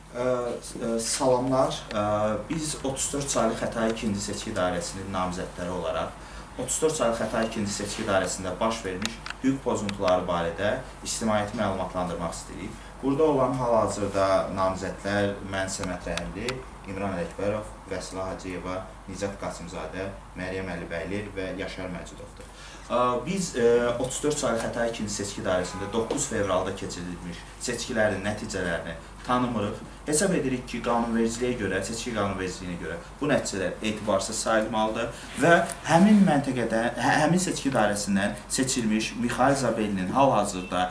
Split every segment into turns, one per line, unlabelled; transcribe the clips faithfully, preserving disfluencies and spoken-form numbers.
Salamlar. Biz otuz dörd saylı Xətai ikinci seçki dairəsinin namizədləri olaraq otuz dörd saylı Xətai ikinci seçki dairəsində baş vermiş hüquq pozuntuları barədə ictimaiyyəti məlumatlandırmaq istəyirik. Burada olan hal-hazırda namizədlər mən Səməd Rəhimli, İmran Ələkbərov, Vəsilə Hacıyeva, Nicat Qasımzadə, Məryəm Əlibəyli və Yaşar Məcudovdur. Biz otuz dörd saylı Xətai ikinci seçki dairəsində doqquz fevralda keçirilmiş seçkilərin nəticələrini tanımırıq. Hesab edirik ki, qanunvericiliyə görə, seçki qanunvericiliyinə görə bu nəticələr etibarsız sayılmalıdır və həmin məntəqədə, həmin seçki dairəsindən seçilmiş Mixail Zabellinin hal-hazırda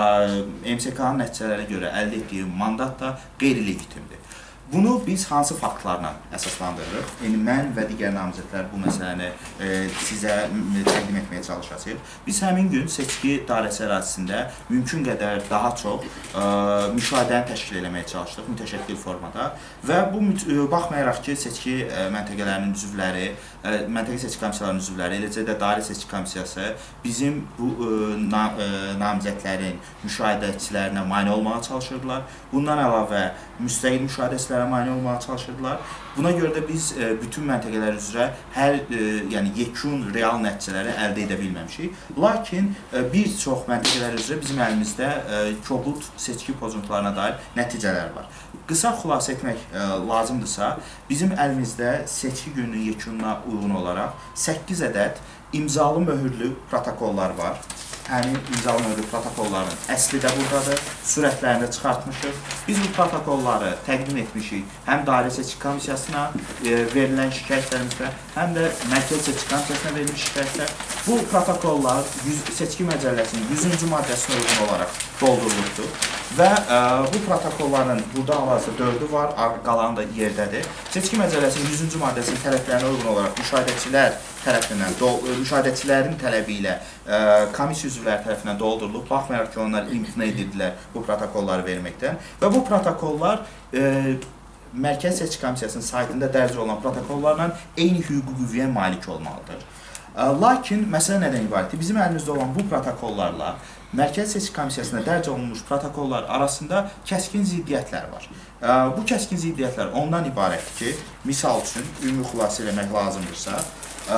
M S K-nın nəticələrə görə əldə etdiyi mandat da qeyri-legitimdir. Bunu biz hansı faktlarla əsaslandırırıq? Yəni, mən və digər namizədlər bu məsələni e, sizə təqdim etməyə çalışacağıq. Biz həmin gün seçki dairəsi ərazisində mümkün qədər daha çox e, müşahidəni təşkil etməyə çalışdıq, mütəşəkkil formada. Və bu, e, baxmayaraq ki, seçki e, məntəqələrinin üzvləri, e, məntəqə seçki komissiyalarının üzvləri, eləcə də dairə seçki komissiyası bizim bu e, na, e, namizədlərin müşahidəçilərinə mane olmağa çalışırdılar. Bundan əlavə, müstəqil müşahidəçilərə mane olmağa çalışırdılar. Buna görə də biz e, bütün məntəqələr üzrə hər e, yəni yekun real nəticələri əldə edə bilməmişik. Lakin e, bir çox məntəqələr üzrə bizim əlimizdə e, kobud seçki pozuntularına dair nəticələr var. Qısa xülasə etmək e, lazımdırsa, bizim əlimizdə seçki gününün yekununa uyğun olaraq səkkiz ədəd imzalı möhürlü protokollar var. Həmin imzalı möhürlü protokolların əsli də buradadır, sürətlərini də çıxartmışıq. Biz bu protokolları təqdim etmişik həm dairə seçki komissiyasına e, verilən şikayətlərimizdə, həm də mərkəzi seçki komissiyasına verilmiş şikayətlər. Bu protokollar seçki məcəlləsinin yüzüncü maddəsinə uyğun olaraq doldurulubdur və e, bu protokolların burada hal-hazırda dördü var, qalanı da yerdədir. Seçki məcəlləsinin yüzüncü maddəsinin tələblərinə uyğun olaraq müşahidəçilər tərəfindən, müşahidəçilərin tələbi ilə e, komissiya üzvləri tərəfindən doldurulub, baxmayaraq ki, onlar imtina edirdilər bu protokolları verməkdən və bu protokollar e, Mərkəzi Seçki Komissiyasının saytında dərc olunan protokollarla eyni hüquqi qüvvəyə malik olmalıdır. E, lakin məsələ nədən ibarətdir? Bizim əlimizdə olan bu protokollarla Mərkəzi Seçki Komissiyasına dərc olunmuş protokollar arasında kəskin ziddiyyətlər var. E, bu kəskin ziddiyyətlər ondan ibarətdir ki, misal üçün, ümumi xülasə eləmək lazımdırsa, Ə,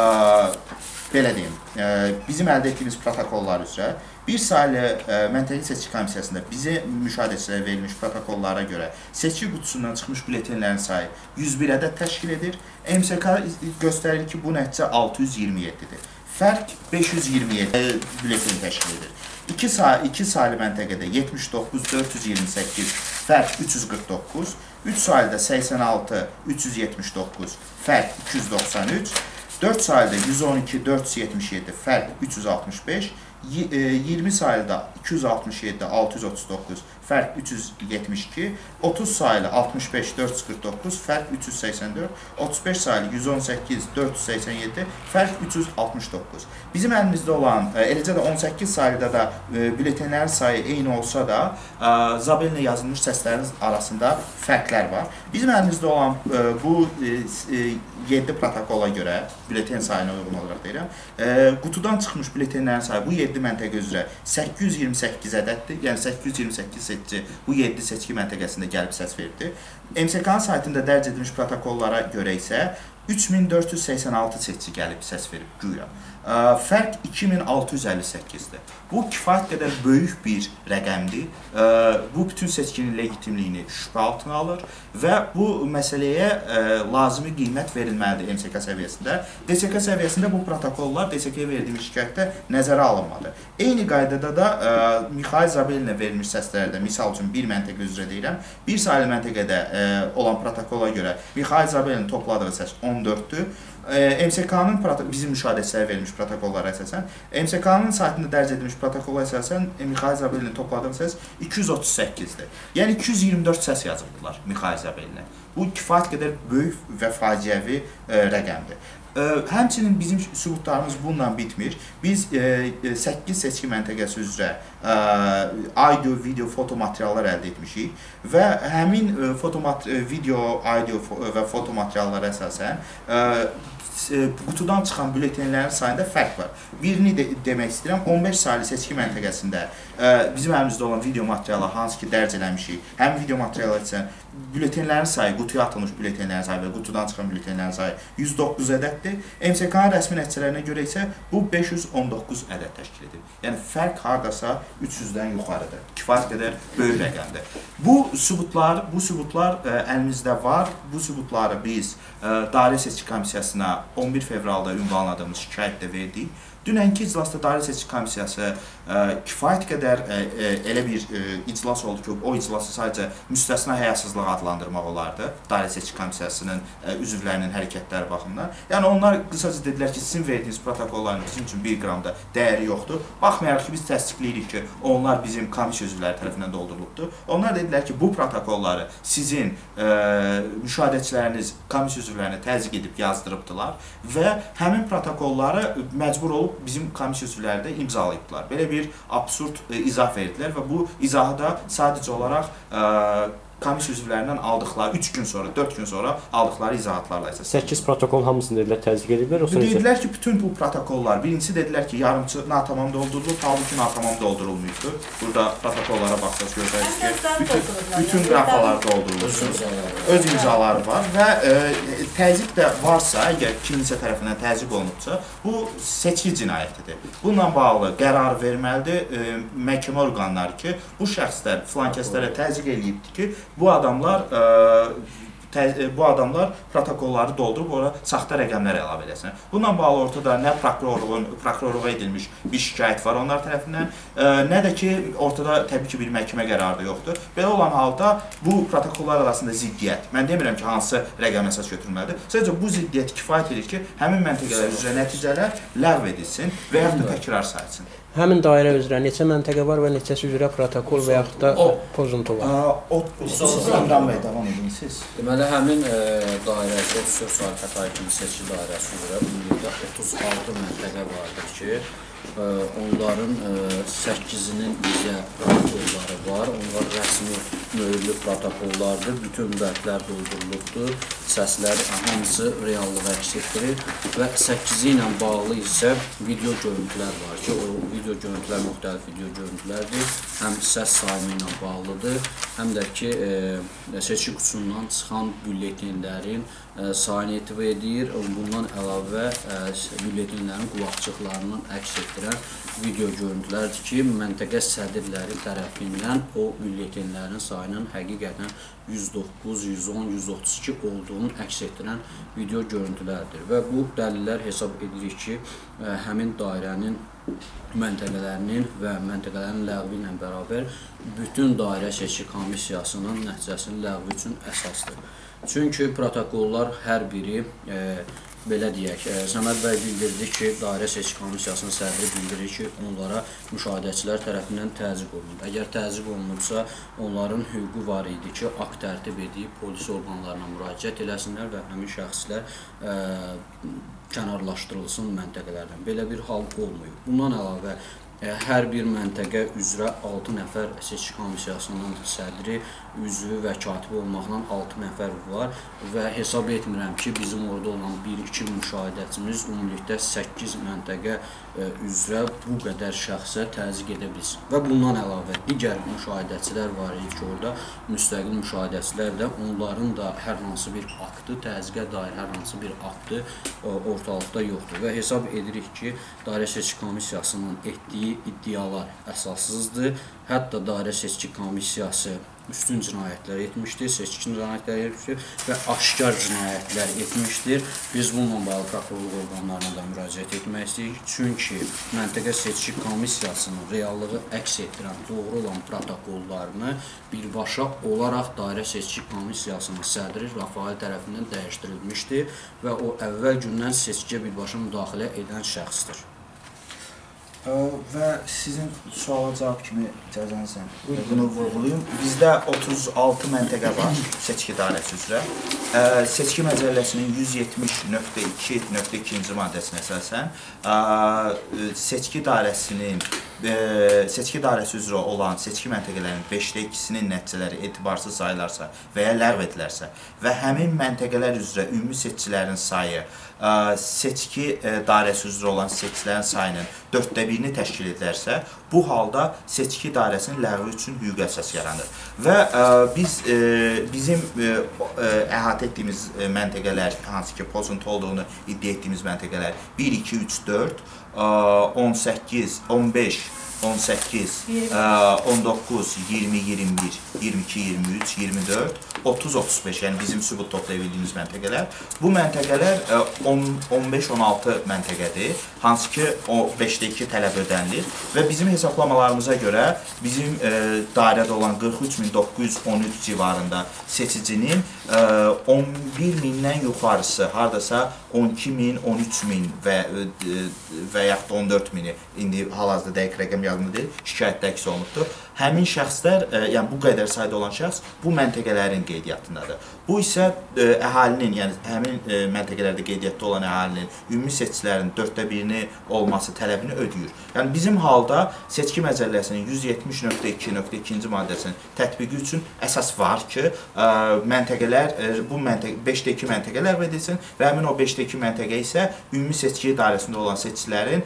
belə deyim, ə, bizim əldə etdiyimiz protokollar üzrə bir saylı ə, məntəqə seçki komissiyasında bizə müşahidəçilərə verilmiş protokollara görə seçki qutusundan çıxmış bülletenlərin sayı yüz bir ədəd təşkil edir. M S K göstərir ki, bu nəticə altı yüz iyirmi yeddidir. Fərq beş yüz iyirmi yeddi bülleten təşkil edir. İki, say iki saylı məntəqədə yetmiş doqquz dörd yüz iyirmi səkkiz, fərq üç yüz qırx doqquz. üç saylıda səksən altı üç yüz yetmiş doqquz, fərq iki yüz doxsan üç. dörd saylıda yüz on iki dörd yüz yetmiş yeddi, fərq üç yüz altmış beş, iyirmi saylıda iki yüz altmış yeddi altı yüz otuz doqquz, fərq üç yüz yetmiş iki, otuz saylı altmış beş dörd yüz qırx doqquz, fərq üç yüz səksən dörd, otuz beş saylı yüz on səkkiz dörd yüz səksən yeddi, fərq üç yüz altmış doqquz. Bizim əlimizdə olan, eləcə də on səkkiz saylıda da bülletenlərin sayı eyni olsa da, Zabellə yazılmış səslərin arasında fərqlər var. Bizim əlimizdə olan bu yeddi protokola görə, bületen sayına uyğun olaraq deyirəm, qutudan çıxmış bülletenlərin sayı bu yeddi məntəqə üzrə səkkiz yüz iyirmi səkkiz ədəddir. Yəni səkkiz yüz iyirmi səkkiz seçici bu yeddi seçki məntəqəsində gəlib səs verdi. M S K-nın saytında dərc edilmiş protokollara görə isə üç min dörd yüz səksən altı seçici gəlib səs verib güya. Fərq iki min altı yüz əlli səkkizdir. Bu kifayət qədər böyük bir rəqəmdir. Bu bütün seçkinin legitimliyini şübhə altına alır və bu məsələyə lazımi qiymət verilməlidir M S K səviyyəsində. D S K səviyyəsində bu protokollar D S K-yə verdiyimiz şikayətdə nəzərə alınmadı. Eyni qaydada da Mixail Zabellinə verilmiş səslərdə, misal üçün bir məntəqə üzrə deyirəm, bir saylı məntəqədə olan protokola görə Mixail Zabellinin topladığı səs on dörddür. M S K-nın bizim müşahidəçilərə verilmiş protokollara əsasən, M S K-nın saytında dərc edilmiş protokola əsasən Mixail Zabellinin topladığı səs iki yüz otuz səkkizdir. Yəni iki yüz iyirmi dörd səs yazıbdılar Mixail Zabellinə. Bu kifayət qədər böyük və faciəvi e, rəqəmdir. E, həmçinin bizim sübutlarımız bununla bitmir. Biz e, səkkiz seçki məntəqəsi üzrə e, audio, video, foto materiallar əldə etmişik və həmin e, foto, video, audio və foto materiallara əsasən e, qutudan çıxan bülletenlərin sayında fərq var. Birini de demək istəyirəm, on beş saylı seçki məntəqəsində bizim əlimizdə olan video materialı hansı ki dərc eləmişik, həm video materialı üçün bülletenlərin sayı, qutuya atılmış bülletenlərin sayı və qutudan çıxan bülletenlərin sayı yüz doqquz ədəddir. M S K-nın rəsmi nəticələrinə görə isə bu beş yüz on doqquz ədəd təşkil edir. Yəni fərq hardasa üç yüzdən yuxarıdır. Kifayət qədər böyük rəqəmdir. Bu sübutlar, bu sübutlar ə, əlimizdə var. Bu sübutları biz ə, Dairə Seçki Komissiyasına on bir fevralda ünvanladığımız şikayətdə verdik. Dünənki iclasda Dairə Seçki Komissiyası ə, kifayət qədər ə, ə, elə bir ə, iclas oldu ki, o iclası sadəcə müstəsna həyasızlıq adlandırmaq olardı. Dairə Seçki Komissiyasının ə, üzvlərinin hərəkətləri baxımından. Yəni onlar qısaca dedilər ki, sizin verdiyiniz protokolların bizim üçün bir qram da dəyəri yoxdur. Baxmayaraq ki, biz təsdiqləyirik ki, onlar bizim komissiya üzvləri tərəfindən doldurulubdur. Onlar dedilər ki, bu protokolları sizin ə, müşahidəçiləriniz komissiya üzvlərinə təzyiq edib yazdırıbdılar və həmin protokolları məcbur olub bizim komissiya üzvləri də imzalayıbdılar. Belə bir absurd e, izah verdilər və bu izahı da sadəcə olaraq e, komissiya üzvlərindən aldıqları üç gün sonra, dörd gün sonra aldıqları izahatlarla əsas.
səkkiz protokol hamısını dedilər təzyiq ediblər.
Dedilər ki, bütün bu protokollar, birincisi dedilər ki, yarımçı natamam doldurulub, halbuki natamam doldurulmuyubdur. Burada protokollara baxsaq görsəniz ki, bütün, bütün qrafalar doldurulur. Öz imzaları var və e, təzyiq də varsa, əgər kiminsə tərəfindən təzyiq olunubsa, bu seçki cinayətidir. Bununla bağlı qərar verməlidir e, məhkəmə orqanları ki, bu şəxslər filan kəslərə təzyiq eləyibdir ki, bu adamlar e, bu adamlar protokolları doldurub ora saxta rəqəmlər əlavə eləsin. Bununla bağlı ortada nə prokurorluğun prokurorluğa edilmiş bir şikayət var onlar tərəfindən, e, nə də ki ortada təbii ki bir məhkəmə qərarı da yoxdur. Belə olan halda bu protokollar arasında ziddiyyət. Mən demirəm ki, hansı rəqəm əsas götürülməlidir. Sadəcə bu ziddiyyət kifayət edir ki, həmin məntəqələr üzrə nəticələr ləğv edilsin və yaxud da təkrar sayılsın.
Həmin dairə üzrə neçə məntəqə var və neçəsi üzrə protokol və yaxud da o, pozuntu var?
O, İmran bəy, davam edin siz.
Deməli, həmin e, dairəsi, otuz dörd saylı Xətai ikinci seçki dairəsi üzrə ümumilikdə otuz altı məntəqə vardır ki, e, onların e, səkkizinin bizə protokolları var. Onlar rəsmi möhürlü protokollardır. Bütün bəndlər doldurulubdur. Səslər hamısı reallıq əks etdirir və səkkizi ilə bağlı isə video görüntülər var ki, o video görüntülər müxtəlif video görüntülərdir. Həm səs sayımı ilə bağlıdır, həm də ki, e, seçki qutusundan çıxan bülletenlərin e, sayını etiva edir. Bundan əlavə e, bülletenlərin qulaqçıqlarından əks etdirən video görüntülərdir ki, məntəqə sədrləri tərəfindən o bülletenlərin sayının həqiqətən yüz doqquz, yüz on, yüz otuz iki olduğunu əks etdirən video görüntülərdir. Və bu dəlillər hesab edirik ki, həmin dairənin məntəqələrinin və məntəqələrin ləğvi ilə bərabər bütün dairə seçki komissiyasının nəticəsinin ləğvi üçün əsasdır. Çünki protokollar hər biri e, belə deyək, e, Səməd bəy bildirdi ki, Dairə Seçki Komissiyasının sədri bildirir ki, onlara müşahidəçilər tərəfindən təzyiq olunub. Əgər təzyiq olunubsa, onların hüququ var idi ki, akt tərtib edib polis orqanlarına müraciət eləsinlər və həmin şəxslər e, kənarlaşdırılsın məntəqələrdən. Belə bir hal olmayıb. Bundan əlavə, hər bir məntəqə üzrə altı nəfər seçki komissiyasının sədri, üzvü və katibi olmaqla altı nəfər var və hesab etmirəm ki, bizim orada olan bir iki müşahidəçimiz ümumilikdə səkkiz məntəqə üzrə bu qədər şəxsə təzyiq edə bilsin. Və bundan əlavə digər müşahidəçilər var idi ki, orada müstəqil müşahidəçilər də onların da hər hansı bir aktı, təzyiqə dair hər hansı bir aktı ortalıqda yoxdur və hesab edirik ki, Dairə Seçki Komissiyasının etdiyi iddialar əsassızdır. Hətta Dairə Seçki Komissiyası üstün cinayətlər etmişdir, seçki cinayətlər etmişdir və aşkar cinayətlər etmişdir. Biz bununla bağlı prokurorluq orqanlarına da müraciət etmək istəyirik. Çünki məntəqə seçki komissiyasının reallığı əks etdirən doğru olan protokollarını birbaşa olaraq Dairə Seçki Komissiyasının sədri Rafael tərəfindən dəyişdirilmişdir və o əvvəl gündən seçkiyə birbaşa müdaxilə edən şəxsdir.
Və sizin suala cavab kimi icazənizlə bunu vurğulayım. Bizdə otuz altı məntəqə var seçki dairəsi üzrə. Seçki məcəlləsinin yüz yetmiş nöqtə iki nöqtə ikinci maddəsinə əsasən seçki dairəsinin e, seçki dairəsi üzrə olan seçki məntəqələrinin beşdə ikisinin nəticələri etibarsız sayılarsa və ya ləğv edilərsə və həmin məntəqələr üzrə ümumi seçkilərin sayı ə, seçki ə, dairəsi üzrə olan seçkilərin sayının dörddə birini təşkil edilərsə, bu halda seçki dairəsinin ləğvi üçün hüquqi əsas yaranır. Və ə, biz ə, bizim ə, ə, əhatə etdiyimiz ə, məntəqələr, hansı ki pozuntu olduğunu iddia etdiyimiz məntəqələr bir, iki, üç, dörd, on səkkiz, on beş, on səkkiz, on doqquz, iyirmi, iyirmi bir, iyirmi iki, iyirmi üç, iyirmi dörd, otuz, otuz beş, yəni bizim sübut toplaya bildiyimiz məntəqələr. Bu məntəqələr on beş, on altı məntəqədir, hansı ki o beşdə iki tələb ödənilir və bizim hesablamalarımıza görə bizim dairədə olan qırx üç min doqquz yüz on üç civarında seçicinin on bir mindən yuxarısı, haradasa on iki min, on üç min və və yaxud da on dörd mini, indi hal-hazırda dəqiq rəqəm yadımda deyil, şikayətdə əks olunubdur. Həmin şəxslər, yəni bu qədər sayda olan şəxs bu məntəqələrin qeydiyyatındadır. Bu isə əhalinin, yəni həmin məntəqələrdə qeydiyyatda olan əhalinin ümumi seçkilərin dörddə birini olması tələbini ödəyir. Yəni bizim halda seçki məcəlləsinin yüz yetmiş nöqtə iki nöqtə ikinci maddəsinin tətbiqi üçün əsas var ki, məntəqələr, bu beşdə iki məntəqə ləğv edilsin və həmin o beşdə iki məntəqə isə ümumi seçki dairəsində olan seçkilərin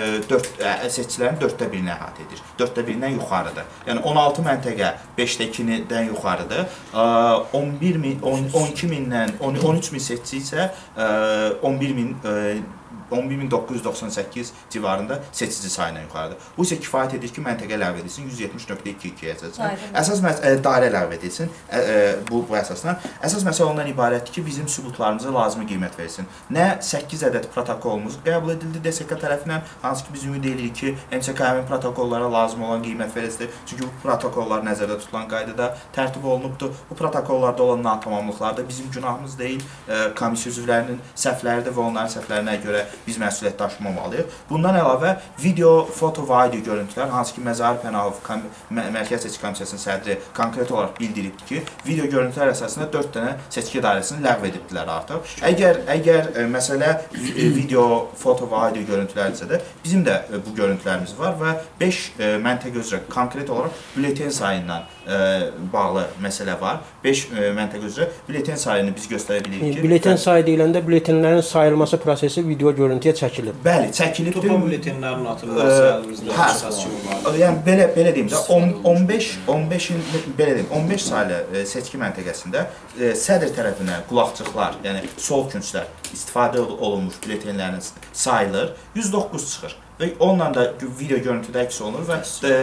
seçkilərin dörddə birini əhatə edir. dörddə birindən yuxarıdır. Yəni on altı məntəqə beşdə ikidən yuxarıdır. on bir min, on iki mindən on üç min seçki isə on bir min on bir min doqquz yüz doxsan səkkiz civarında seçici sayına yuxarıdır. Bu isə kifayət edir ki, məntəqə ləğv edilsin yüz yetmiş nöqtə iki ikiyə əsasən. Əsas dairə ləğv edilsin bu, bu əsasdan. Əsas məsələ ondan ibarətdir ki, bizim sübutlarımıza lazımi qiymət verilsin. Nə səkkiz ədəd protokolumuz qəbul edildi D S K tərəfindən, hansı ki biz ümid edirik ki, M S K həmin protokollara lazım olan qiymət verilsin. Çünki bu protokollar nəzərdə tutulan qaydada tərtib olunubdur. Bu protokollarda olan natamamlıqlar da bizim günahımız deyil, komissiya üzvlərinin səhvləridir və onların səhvlərinə görə biz məsuliyyət daşımamalıyıq. Bundan əlavə video, foto və audio görüntülər, hansı ki Məzahir Pənahov Mərkəzi Seçki Komissiyasının sədri konkret olaraq bildiribdir ki, video görüntülər əsasında dörd dənə seçki dairəsini ləğv edibdilər artıq. Əgər əgər məsələ video, foto və audio görüntülərdirsə də bizim də bu görüntülərimiz var və beş məntəqə üzrə konkret olaraq bülleten sayından bağlı məsələ var. beş məntəqə üzrə bülleten sayını biz göstərə bilirik ki,
bülleten sayı deyiləndə bülletenlərin sayılması prosesi video görüntüyə çəkilib.
Bəli, çəkilibdir.
Topa bülletenlərin atılması əlimizdə əsas var.
Yəni belə belə deyim də on beş on beşin belə deyim on beş saylı seçki məntəqəsində sədr tərəfindən qulaqçıqlar, yəni sol künclər istifadə olunmuş bülletenlərin sayılır, yüz doqquz çıxır. Və onunla da video görüntüdə əks olunur və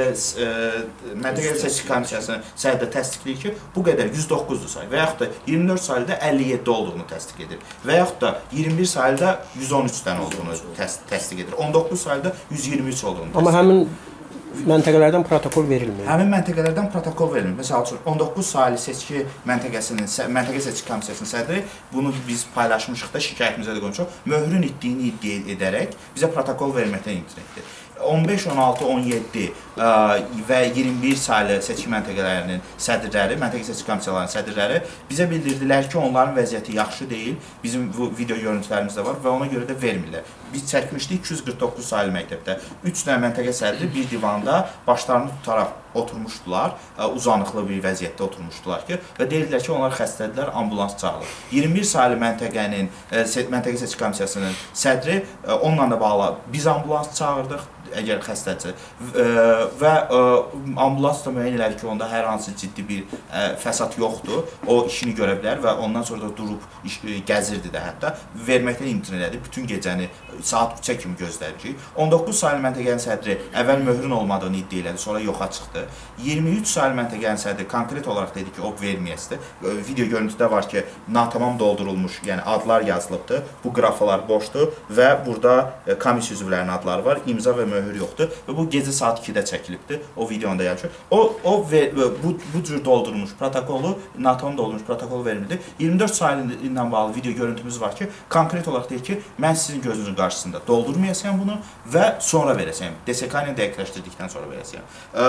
Məntəqə Seçki Komissiyasının səhvdə təsdiqləyir ki, bu qədər yüz doqquzdur sayı və yaxud da iyirmi dörd sayıda əlli yeddi olduğunu təsdiq edir və yaxud da iyirmi bir sayıda yüz on üçdən olduğunu təsdiq edir, on doqquz sayıda yüz iyirmi üç olduğunu təsdiq edir.
Amma həmin məntəqələrdən protokol verilmir.
Həmin məntəqələrdən protokol verilmir. Məsəl üçün on doqquz saylı seçki məntəqəsinin, Məntəqə Seçki Komissiyasının sədri, bunu biz paylaşmışıq da, şikayətimizə də qoymuşuq, möhrün itdiyini iddia edərək bizə protokol verməkdən imtina etdi. on beş, on altı, on yeddi və iyirmi bir saylı seçki məntəqələrinin sədrləri, Məntəqə Seçki Komissiyalarının sədrləri bizə bildirdilər ki, onların vəziyyəti yaxşı deyil, bizim bu video görüntülərimiz də var və ona görə də vermirlər. Biz çəkmişdik iki yüz qırx doqquz saylı məktəbdə üç dənə məntəqə sədri bir divanda başlarını tutaraq oturmuşdular, uzanıqlı bir vəziyyətdə oturmuşdular ki, və deyirdilər ki, onlar xəstədirlər, ambulans çağırır. iyirmi bir saylı məntəqənin, Məntəqə Seçki Komissiyasının sədri onunla da bağlı biz ambulans çağırdıq, əgər xəstədirsə və ambulans da müəyyən edir ki, onda hər hansı ciddi bir fəsad yoxdur, o işini görə bilər və ondan sonra da durub gəzirdi də hətta, verməkdən imtina elədi, bütün gecəni saat üçə kimi gözlədik. on doqquz saylı məntəqənin sədri əvvəl möhrün olmadığını iddia elədi, sonra yoxa çıxdı. iyirmi üç saylı məntəqənin sədri konkret olaraq dedi ki, o verməyəsidir. Video görüntüdə var ki, natamam doldurulmuş, yəni adlar yazılıbdır, bu qrafalar boşdur və burada komissiya üzvlərinin adları var, imza və möhür yoxdur və bu gecə saat ikidə çəkilibdir, o videonda yazılır. O, o bu, bu cür doldurulmuş protokolu, natamam doldurulmuş protokolu verildi. iyirmi dörd saylı ilə bağlı video görüntümüz var ki, konkret olaraq deyir ki, mən sizin gözünüzün qarşısında doldurmayasam bunu və sonra verəsiyəm. D S K ilə dəqiqləşdirdikdən sonra verəsiyəm. iyirmi üç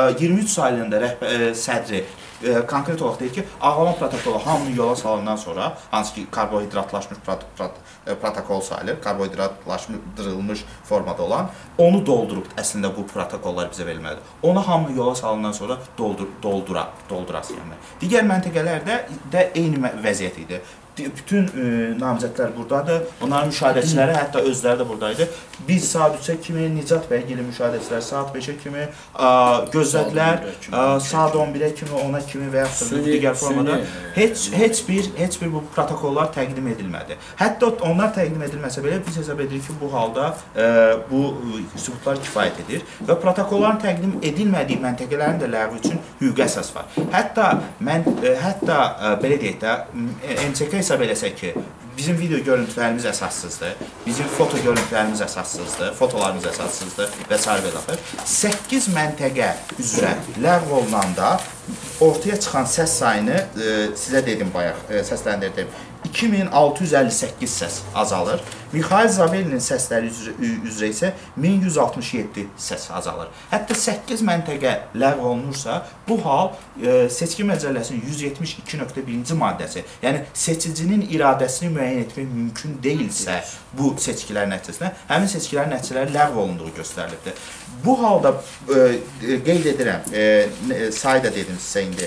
üç sayılının da rəhbər sədri e, konkret olaraq deyir ki, ağlama protokolu hamını yola salandan sonra, hansı ki karbohidratlaşmış prot prot protokol sayılır, karbohidratlaşdırılmış formada olan, onu doldurub əslində bu protokollar bizə verilməlidir. Onu hamını yola salandan sonra doldur doldura doldurası yəni. Digər məntəqələrdə də eyni vəziyyət idi. Bütün e, namizədlər buradadır. Onların müşahidəçiləri hətta özləri də buradaydı. Biz saat üçə kimi, Nicat bəygilin müşahidəçiləri saat beşə kimi ə, gözlədilər. Ə, saat on birə kimi, ona kimi və yaxud da digər formada heç heç bir heç bir bu protokollar təqdim edilmədi. Hətta onlar təqdim edilməsə belə biz hesab edirik ki, bu halda ə, bu sübutlar kifayət edir və protokolların təqdim edilmədiyi məntəqələrin də ləğvi üçün hüquqi əsas var. Hətta mən ə, hətta ə, belə deyək də M C K hesab eləsək ki, bizim video görüntülərimiz əsassızdır, bizim foto görüntülərimiz əsassızdır, fotolarımız əsassızdır və s. və daxil. səkkiz məntəqə üzrə ləğv olunanda ortaya çıxan səs sayını e, sizə dedim bayaq, e, səsləndirdim. iki min altı yüz əlli səkkiz səs azalır. Mikhail Zabelinin səsləri üzrə, üzrə isə min yüz altmış yeddi səs azalır. Hətta səkkiz məntəqə ləğv olunursa, bu hal e, seçki məcəlləsinin yüz yetmiş iki nöqtə birinci maddəsi, yəni seçicinin iradəsini müəyyən etmək mümkün deyilsə bu seçkilərin nəticəsində, həmin seçkilərin nəticələri ləğv olunduğu göstərilibdir. Bu halda e, qeyd edirəm, e, sayı da dedim sizə indi,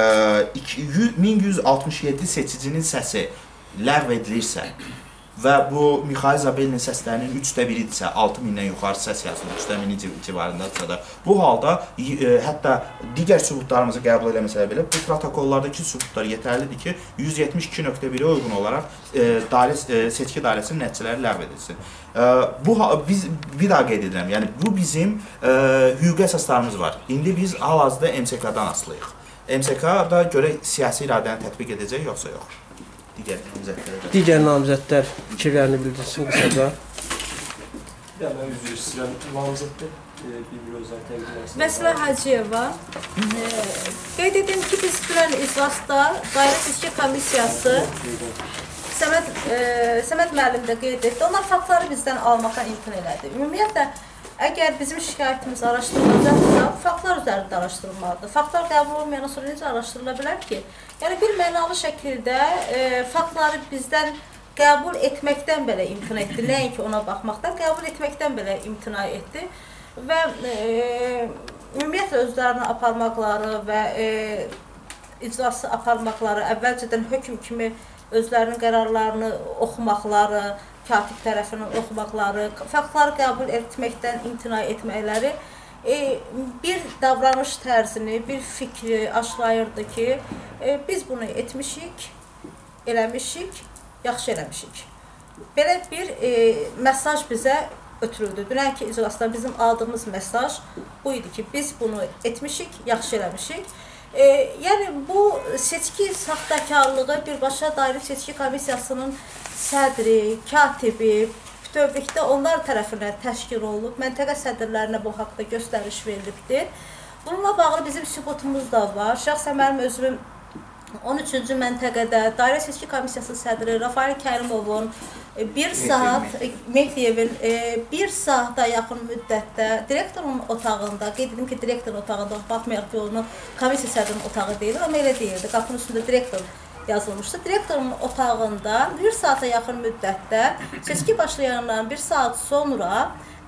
e, min yüz altmış yeddi seçicinin səsi ləğv edilirsə və bu Mikhail Zabelinin səslərinin üçdə biridirsə, altı mindən yuxarı səs yazılır, üçdə biri civarındadırsa da, bu halda e, hətta digər sübutlarımızı qəbul eləməsələr belə, bu protokollardakı sübutlar yetərlidir ki, yüz yetmiş iki nöqtə birə uyğun olaraq e, dairə, e, seçki dairəsinin nəticələri ləğv edilsin. E, bu biz bir daha qeyd edirəm, yəni bu bizim e, hüquqi əsaslarımız var. İndi biz hal-hazırda M S K-dan asılıyıq. M S K-da görə siyasi iradəni tətbiq edəcək, yoxsa yox? Digər namizədlər.
Digər namizədlər fikirlərini bildirsin qısaca.
Yəni, mən üzr istəyirəm, namizəddə bir-bir özləri təqdim etsin.
Məsələ Hacıyeva. Qeyd edim ki, biz dünən iclasda Dairə Seçki Komissiyası Səməd, e, Səməd müəllim də qeyd etdi. Onlar faktları bizdən almaqdan imkan elədi. Ümumiyyətlə, əgər bizim şikayətimiz araşdırılacaqsa, faktlar üzərində araşdırılmalıdır. Faktlar qəbul olmayan sonra necə araşdırıla bilər ki? Yəni, bir mənalı şəkildə e, faktları bizdən qəbul etməkdən belə imtina etdi. Nəinki ona baxmaqdan, qəbul etməkdən belə imtina etdi. Və e, ümumiyyətlə özlərini aparmaqları və e, icrası aparmaqları, əvvəlcədən hökm kimi özlərinin qərarlarını oxumaqları, katib tərəfindən oxumaqları, faktları qəbul etməkdən imtina etməkləri e, bir davranış tərzini, bir fikri aşılayırdı ki, e, biz bunu etmişik, eləmişik, yaxşı eləmişik. Belə bir e, mesaj bizə ötürüldü. Dünənki iclasda bizim aldığımız mesaj bu idi ki, biz bunu etmişik, yaxşı eləmişik. E, yəni bu seçki saxtakarlığı birbaşa Dairə Seçki Komissiyasının sədri, katibi, bütövlükdə onlar tərəfindən təşkil olunub, məntəqə sədrlərinə bu haqda göstəriş verilibdir. Bununla bağlı bizim sübutumuz da var. Şəxsən mənim özümün on üçüncü məntəqədə Dairə Seçki Komissiyası sədri Rafael Kərimovun bir saat, Mehdiyevin bir saata yaxın müddətdə direktorun otağında, qeyd edim ki, direktorun otağında, baxmayaq ki, onu komissiya sədrinin otağı deyilir, amma elə deyildi, qapının üstündə direktor yazılmışdı. Direktorun otağında bir saata yaxın müddətdə seçki başlayandan bir saat sonra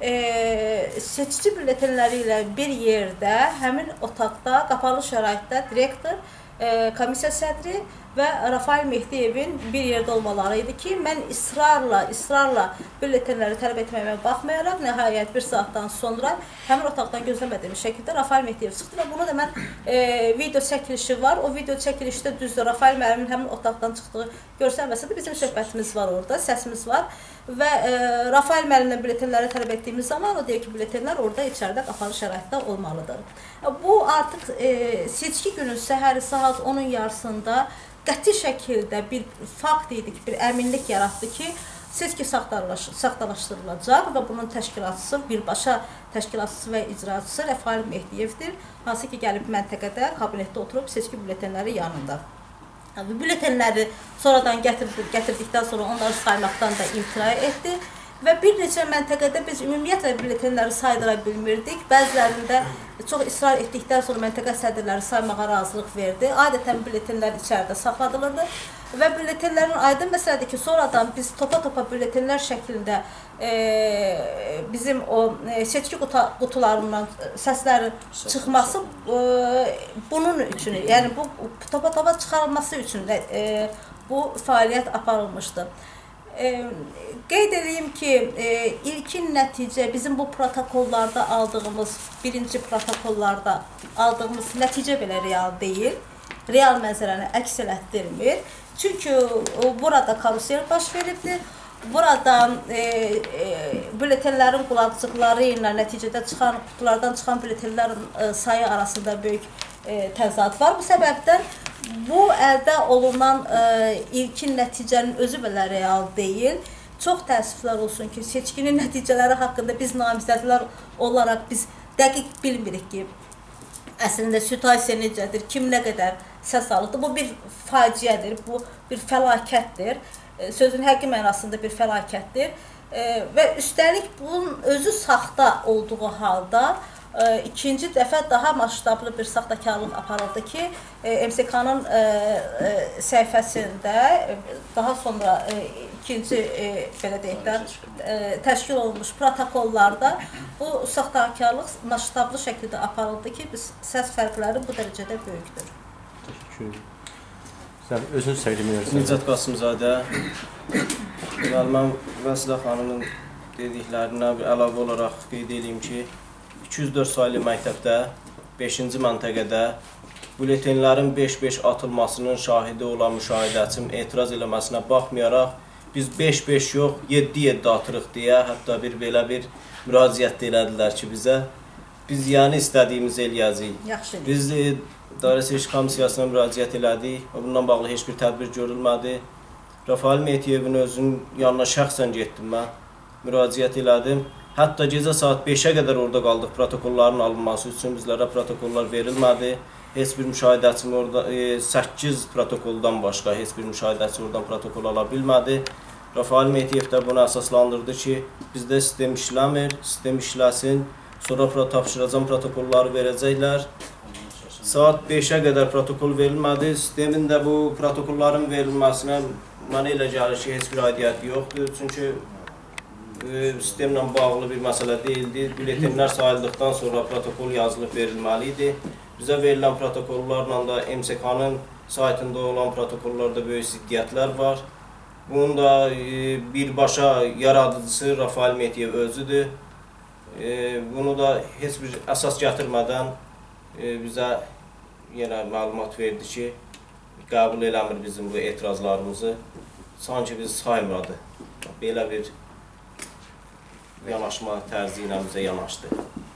e, seçici bülletenləri ilə bir yerdə, həmin otaqda, qapalı şəraitdə direktor, e, komissiya sədri və Rafael Mehdiyevin bir yerdə olmaları idi ki, mən israrla, israrla bülletenləri tələb etməyimə baxmayaraq, nəhayət bir saatdan sonra həmin otaqdan gözləmədiyim şəkildə Rafael Mehdiyev çıxdı və bunu da mən e, video çəkilişi var. O video çəkilişdə düzdür, Rafael müəllimin həmin otaqdan çıxdığı görsənməsə də bizim söhbətimiz var orada, səsimiz var və e, Rafael müəllimlə bülletenləri tələb etdiyimiz zaman o deyir ki, bülletenlər orada içəridə qapalı şəraitdə olmalıdır. Bu artıq e, seçki günü səhəri saat onun yarısında qəti şəkildə bir fakt idi ki, bir əminlik yaratdı ki, seçki saxtalaşdırılacaq və bunun təşkilatçısı, birbaşa təşkilatçısı və icraçısı Rafael Mehdiyevdir, hansı ki, gəlib məntəqədə, kabinetdə oturub seçki bülletenləri yanında. Bülletenləri sonradan gətirdikdən sonra onları saymaqdan da imtina etdi Və bir neçə məntəqədə biz ümumiyyətlə bülletenləri saydıra bilmirdik. Bəzilərində çox israr etdikdən sonra məntəqə sədrləri saymağa razılıq verdi. Adətən bülletenlər içəridə saxladılırdı və bülletenlərin aydın məsələdir ki, sonradan biz topa-topa bülletenlər şəklində e, bizim o e, seçki qutularından səslərin çıxması e, bunun üçün, yəni bu topa-topa çıxarılması üçün də e, bu fəaliyyət aparılmışdı. E, qeyd edeyim ki, e, ilkin nəticə bizim bu protokollarda aldığımız, birinci protokollarda aldığımız nəticə belə real deyil. Real mənzərəni əks elətdirmir. Çünki e, burada karusel baş veribdir. Burada e, e, bülletenlərin qulaqcıqları ilə nəticədə çıxan, qutulardan çıxan bülletenlərin e, sayı arasında böyük e, təzad var. Bu səbəbdən bu əldə olunan e, ilkin nəticənin özü belə real deyil. Çox təəssüflər olsun ki, seçkinin nəticələri haqqında biz namizədlər olaraq biz dəqiq bilmirik ki, əslində situasiya necədir, kim nə qədər səs alıqdır. Bu bir faciədir, bu bir fəlakətdir. E, sözün həqiqi mənasında bir fəlakətdir. E, və üstəlik bunun özü saxta olduğu halda İkinci dəfə daha masştablı bir saxtakarlıq aparıldı ki, M S K-nın səhifəsində daha sonra ikinci belə deyək də təşkil olunmuş protokollarda bu saxtakarlıq masştablı şəkildə aparıldı ki, biz səs fərqləri bu dərəcədə böyükdür.
Təşəkkür ederim. Sən özünüz təqdim edirsiniz.
Nicat Qasımzadə. Mən Vəsilə xanımın dediklərinə bir əlavə olaraq qeyd edeyim ki, iki yüz dörd saylı məktəbdə beşinci məntəqədə bülletenlərin beş-beş atılmasının şahidi olan müşahidəçim etiraz eləməsinə baxmayaraq biz beş-beş yox, yeddi-yeddi atırıq deyə hətta bir belə bir müraciət elədilər ki, bizə. Biz yəni istədiyimizi eləyəcəyik.
Yaxşıdır.
Biz İdarə Seçki Komissiyasına müraciət elədik. Bundan bağlı heç bir tədbir görülmədi. Rafael Metiyevin özünün yanına şəxsən getdim mən. Müraciət elədim. Hətta gecə saat beşə qədər orada qaldıq protokolların alınması üçün. Bizlərə protokollar verilmədi. Heç bir müşahidəçi orada e, səkkiz protokoldan başqa heç bir müşahidəçi oradan protokol ala bilmədi. Rafael Metiyev də bunu əsaslandırdı ki, bizdə sistem işləmir, sistem işləsin, sonra tapşıracam protokolları verəcəklər. Saat beşə qədər protokol verilmədi. Sistemin də bu protokolların verilməsinə mənə elə gəlir ki, heç bir aidiyyəti yoxdur. Çünki sistemlə bağlı bir məsələ deyildi. Bülletenlər sayıldıqdan sonra protokol yazılıb verilməli idi. Bizə verilən protokollarla da M S K-nın saytında olan protokollarda böyük ziddiyyətlər var. Bunun da birbaşa yaradıcısı Rafael Metiyev özüdür. Bunu da heç bir əsas gətirmədən bizə yenə məlumat verdi ki, qəbul eləmir bizim bu etirazlarımızı. Sanki biz saymırdı. Belə bir yanaşma tərzi ilə bizə yanaşdı.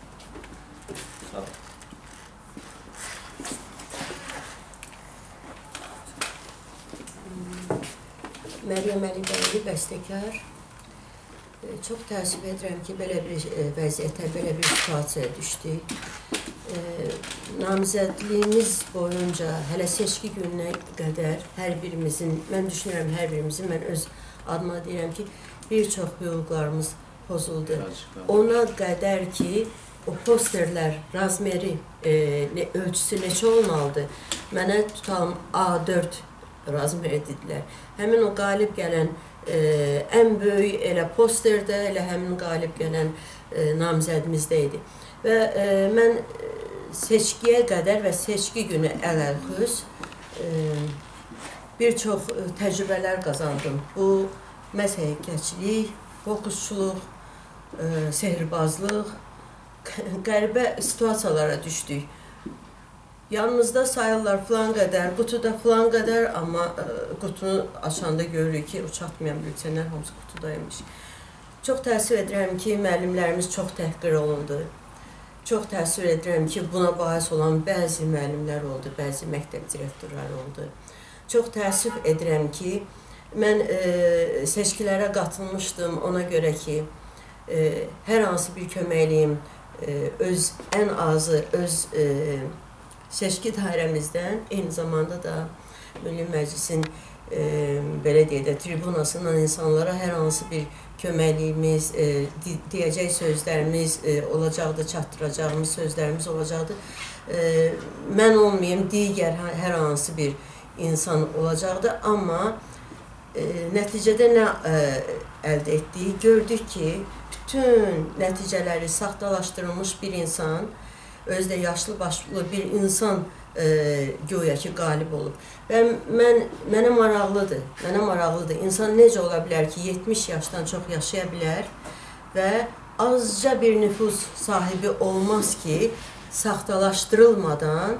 Məryəm Əlibəyli bəstəkar. Çox təəssüf edirəm ki, belə bir vəziyyətə, belə bir situasiyaya düşdük. Namizədliyimiz boyunca hələ seçki gününə qədər hər birimizin, mən düşünürəm hər birimizin, mən öz adıma deyirəm ki, bir çox hüquqlarımız pozuldu. Ona qədər ki, o posterlər, razmeri e, ölçüsü neçə olmalıdır? Mənə tutalım A dörd razmeri dedilər. Həmin o qalib gələn e, ən böyük elə posterdə, elə həmin qalib gələn e, namizədimizdə idi. Və e, mən seçkiyə qədər və seçki günü ələlxüz e, bir çox təcrübələr qazandım. Bu məshəkkəçilik, fokusçuluq, e, sehirbazlıq, qəribə situasiyalara düşdük. Yanımızda sayırlar filan qədər, qutuda filan qədər, amma e, qutunu açanda görürük ki, uçatmayan bültenlər hamısı qutudaymış. Çox təəssüf edirəm ki, müəllimlərimiz çox təhqir olundu. Çox təəssüf edirəm ki, buna bahis olan bəzi müəllimlər oldu, bəzi məktəb direktorları oldu. Çox təəssüf edirəm ki, mən e, seçkilərə qatılmışdım ona görə ki, e, hər hansı bir köməkliyim e, öz ən azı öz e, seçki dairəmizdən, eyni zamanda da Milli Məclisin e, belə deyək də, tribunasından insanlara hər hansı bir köməliyimiz, e, deyəcək sözlərimiz e, olacaqdır, çatdıracağımız sözlərimiz olacaqdır. E, mən olmayım, digər hər hansı bir insan olacaqdır, amma e, nəticədə nə e, əldə etdik? Gördük ki, bütün nəticələri saxtalaşdırılmış bir insan, özdə yaşlı başlı bir insan e, göyə ki, qalib olub. Və mən, mənə maraqlıdır, mənə maraqlıdır. İnsan necə ola bilər ki, yetmiş yaşdan çox yaşaya bilər və azca bir nüfuz sahibi olmaz ki, saxtalaşdırılmadan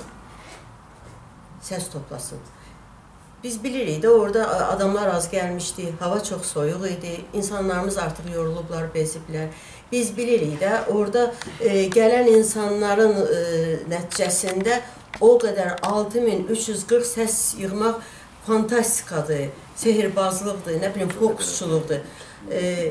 səs toplasın. Biz bilirik də, orada adamlar az gəlmişdi, hava çox soyuq idi, insanlarımız artıq yorulublar, beziblər. Biz bilirik də, orada e, gələn insanların e, nəticəsində o qədər altı min üç yüz qırx səs yığmaq fantastikadır, sehirbazlıqdır, nə bilim, fokusçuluqdur. E,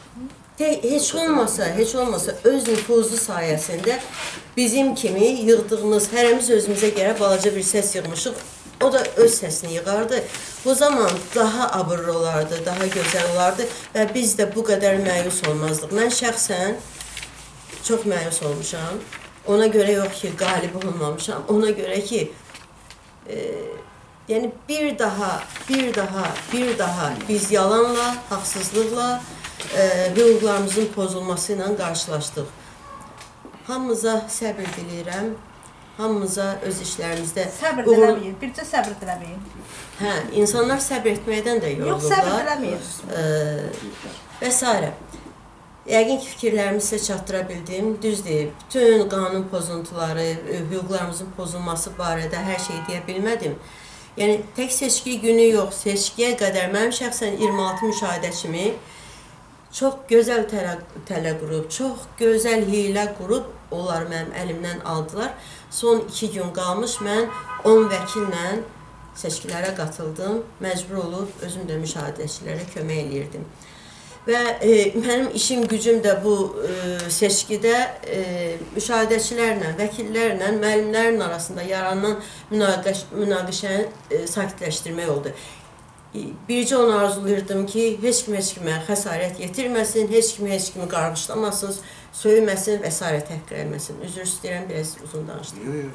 heç olmasa, heç olmasa öz nüfuzu sayəsində bizim kimi yığdığımız, hərəmiz özümüzə görə balaca bir səs yığmışıq, o da öz səsini yığardı. Bu zaman daha abırlı olardı, daha gözəl olardı və biz də bu qədər məyus olmazdıq. Mən şəxsən çox məyus olmuşam. Ona görə yox ki, qalib olmamışam. Ona görə ki, e, yəni bir daha, bir daha, bir daha biz yalanla, haqsızlıqla, e, hüquqlarımızın pozulması ilə qarşılaşdıq. Hamımıza səbir diləyirəm. Hamımıza öz işlərimizdə...
Səbir diləməyin, bircə səbir diləməyin.
Hə, insanlar səbir etməkdən də yorulurlar.
Yox, səbir diləməyin.
Və s. Yəqin ki, fikirlərimi sizə çatdıra bildim. Düzdür, bütün qanun pozuntuları, hüquqlarımızın pozulması barədə hər şeyi deyə bilmədim. Yəni, tək seçki günü yox, seçkiyə qədər mənim şəxsən iyirmi altı müşahidəçimi çox gözəl tələ qurub, çox gözəl hiylə qurub, onları mənim əlimdən aldılar. Son iki gün qalmış, mən on vəkillə seçkilərə qatıldım, məcbur olub özüm də müşahidəçilərə kömək eləyirdim. Və e, mənim işim gücüm də bu e, seçkidə e, müşahidəçilərlə, vəkillərlə, müəllimlərin arasında yaranan münaqiş, münaqişəni e, sakitləşdirmək oldu. E, bircə onu arzulayırdım ki, heç kim heç kimə xəsarət yetirməsin, heç kimi heç kimi qarğışlamasın, söyməsin və s. təhqir etməsin. Üzr istəyirəm, biraz uzun danışdım.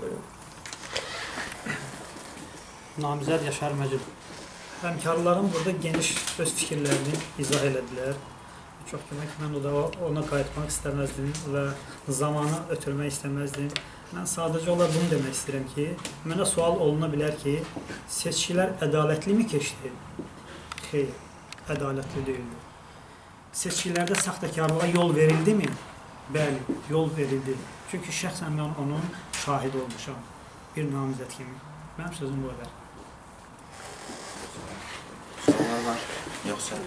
Namizəd Yaşar Məcid. Həmkarlarım burada geniş öz fikirlərini izah elədilər. Çox demək ki, mən o da ona qayıtmaq istəməzdim və zamanı ötürmək istəməzdim. Mən sadəcə olaraq bunu demək istəyirəm ki, mənə sual oluna bilər ki, seçkilər ədalətli mi keçdi? Xeyr, ədalətli deyildi. Seçkilərdə saxtakarlığa yol verildi mi? Bəli, yol verildi. Çünki şəxsən mən onun şahid olmuşam, bir namizəd kimi. Mənim sözüm bu qədər.
Sorular var, yoxsa?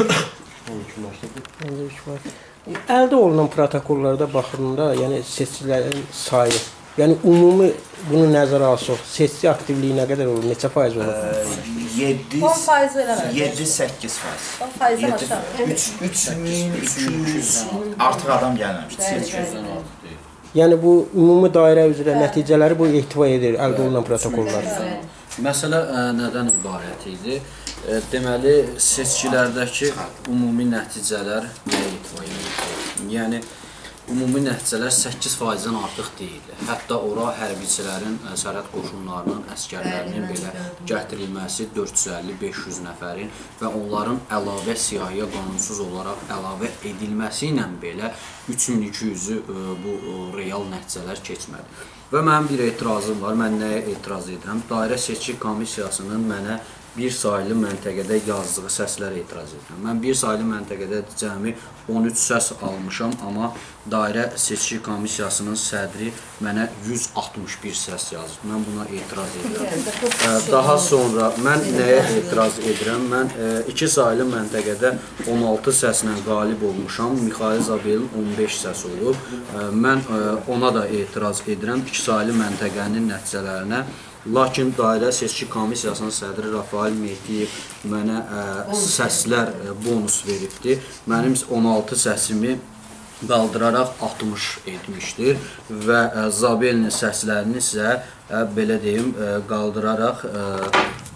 Əldə olunan protokollarda baxımında, yəni seçkilərin sayı, yəni ümumi bunu nəzərə alsaq, seçki aktivliyi nə qədər olur, neçə faiz olur?
on faiz eləmədir.
yeddi səkkiz faiz.
on faizdən aşağı.
üç min iki yüz artıq adam gəlməmişdir seçkilərdən artıq.
Yəni bu ümumi dairə üzrə nəticələri bu ehtiva edir əldə olunan protokollar.
Məsələ ə, nədən ibarət idi? E, deməli, seçkilərdəki ümumi nəticələr nəyə ehtiva edir? Yəni, ümumi nəticələr səkkiz faizdən artıq deyil. Hətta ora hərbiçilərin, sərhəd qoşunlarının, əskərlərinin belə gətirilməsi dörd yüz əlli beş yüz nəfərin və onların əlavə siyahıya qanunsuz olaraq əlavə edilməsi ilə belə üç min iki yüzü bu real nəticələr keçmədi. Və mənim bir etirazım var. Mən nəyə etiraz edirəm? Dairə seçki komissiyasının mənə bir sayılı məntəqədə yazdığı səslərə etiraz edirəm. Mən bir sayılı məntəqədə cəmi on üç səs almışam, amma dairə seçki komissiyasının sədri mənə yüz altmış bir səs yazıb. Mən buna etiraz edirəm. Daha sonra mən nəyə etiraz edirəm? Mən iki sayılı məntəqədə on altı səslə qalib olmuşam. Mixail Zabelin on beş səs olub. Mən ona da etiraz edirəm. İki sayılı məntəqənin nəticələrinə. Lakin dairə seçki komissiyasının sədri Rafael Mehdiyev mənə ə, səslər ə, bonus veribdir. Mənim on altı səsimi qaldıraraq altmış etmişdir və ə, Zabelin səslərini isə ə, belə deyim ə, qaldıraraq ə,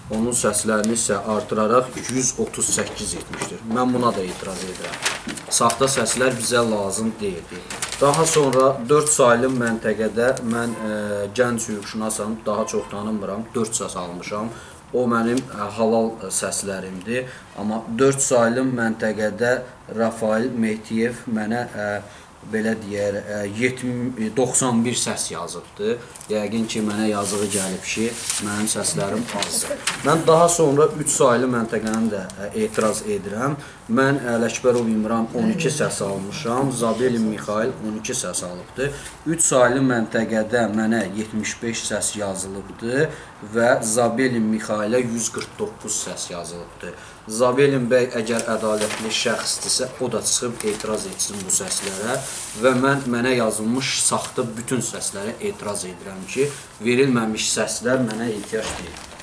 onun səslərini isə artıraraq yüz otuz səkkiz etmişdir. Mən buna da etiraz edirəm. Saxta səslər bizə lazım deyildi. Daha sonra dörd saylı məntəqədə mən e, gənc hüquqşünasam, daha çox tanımıram, dörd səs almışam. O mənim ə, halal səslərimdir. Amma dörd saylı məntəqədə Rafael Mehdiyev mənə ə, belə deyər, doxsan bir səs yazıbdır. Yəqin ki, mənə yazığı gəlib ki, mənim səslərim azdır. Mən daha sonra üç saylı məntəqəni də etiraz edirəm. Mən Ələkbərov İmran on iki səs almışam, Zabelin Mixail on iki səs alıbdır. üç saylı məntəqədə mənə yetmiş beş səs yazılıbdır və Zabelin Mixailə yüz qırx doqquz səs yazılıbdır. Zabelin bəy əgər ədalətli şəxsdirsə, o da çıxıb etiraz etsin bu səslərə və mən mənə yazılmış saxta bütün səslərə etiraz edirəm ki, verilməmiş səslər mənə ehtiyac deyil.